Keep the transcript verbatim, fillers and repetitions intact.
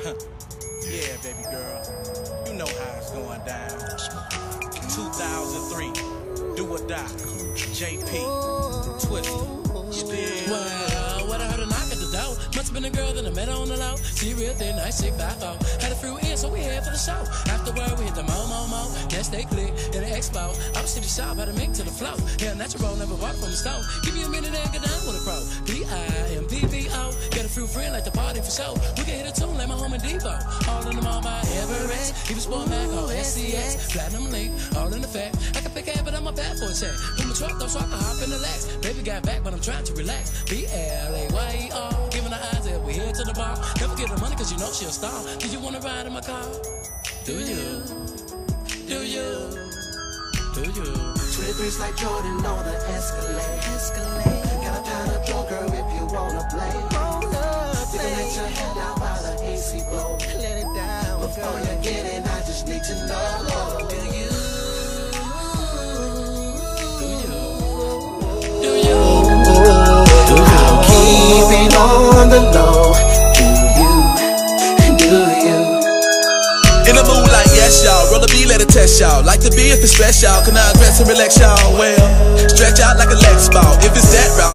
Yeah, baby girl, you know how it's going down. two thousand three, do or die. J P, Twisted. Well, what I heard a knock at the door. Must've been a girl that I met on the low. See real thin, nice chick, five four. Had a few in, so we head for the show. Afterward, we hit the mo mo mo. Next day click in the expo. I was to the shop, had to make to the flow. Yeah, natural, never walk from the stove. Give you a minute and get down with a pro. B I M P V O. Get a few friends like the party for show. We can hit a tune like my home in Depot. All in the mall by Everest. Even Sport Mac on S C X. Platinum link, all in the fact. I can pick it, but I'm a bad for a check. Put my truck though, so I can hop in the Lex. Baby got back, but I'm trying to relax. B L A Y E R. Giving her eyes that we head to the bar. Never get the money cause you know she a star. Do you wanna ride in my car? Do you? Do you? Do you? twenty-threes like Jordan on the Escalade. Escalade. Got a pound of door, girl, if you wanna play. You can let your head out while the A C blow. Let it down. Before you get in, I just need to know. Do you? Do you? Do you? I'll keep it on the low. Do you? Do you? In the mood like yes y'all, roll a B, let it test y'all. Like to be if it's special, can I dress and relax y'all? Well, stretch out like a Lex ball, if it's that route.